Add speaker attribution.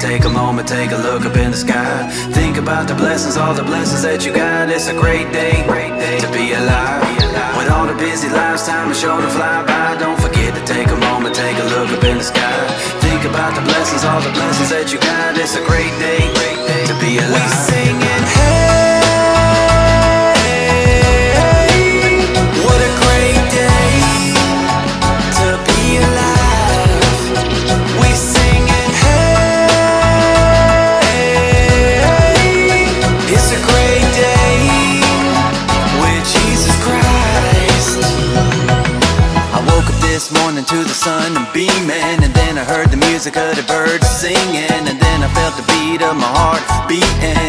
Speaker 1: take a moment, take a look up in the sky. Think about the blessings, all the blessings that you got. It's a great day to be alive. With all the busy lives, time is sure to fly by. Don't forget to take a moment, take a look up in the sky. Think about the blessings, all the blessings that you got. It's a great day to be alive. We singing, hey, what a great day to be alive. We singing, hey, it's a great day with Jesus Christ. I woke up this morning to the sun and beaming, and then I heard the music of the birds singing, and then I felt the beat of my heart beating.